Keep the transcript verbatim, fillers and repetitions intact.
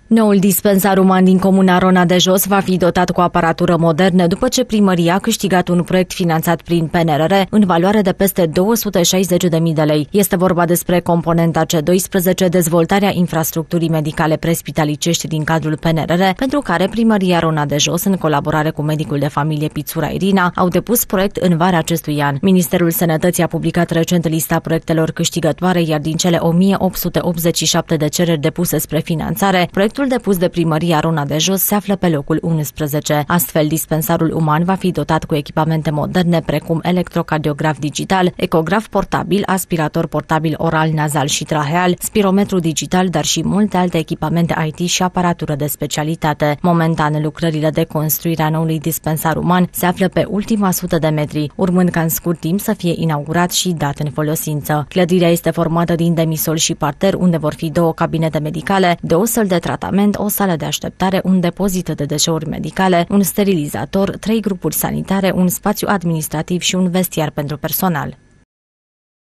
Noul dispensar uman din comuna Rona de Jos va fi dotat cu aparatură modernă după ce primăria a câștigat un proiect finanțat prin P N R R în valoare de peste două sute șaizeci de mii de lei. Este vorba despre componenta C doisprezece, dezvoltarea infrastructurii medicale prespitalicești din cadrul P N R R, pentru care primăria Rona de Jos, în colaborare cu medicul de familie Pițura Irina, au depus proiect în vara acestui an. Ministerul Sănătății a publicat recent lista proiectelor câștigătoare, iar din cele o mie opt sute optzeci și șapte de cereri depuse spre finanțare, proiectul depus de primăria Rona de Jos se află pe locul unsprezece. Astfel, dispensarul uman va fi dotat cu echipamente moderne precum electrocardiograf digital, ecograf portabil, aspirator portabil oral, nazal și traheal, spirometru digital, dar și multe alte echipamente I T și aparatură de specialitate. Momentan, lucrările de construire a noului dispensar uman se află pe ultima sută de metri, urmând ca în scurt timp să fie inaugurat și dat în folosință. Clădirea este formată din demisol și parter, unde vor fi două cabinete medicale, două săli de tratament, o sală de așteptare, un depozit de deșeuri medicale, un sterilizator, trei grupuri sanitare, un spațiu administrativ și un vestiar pentru personal.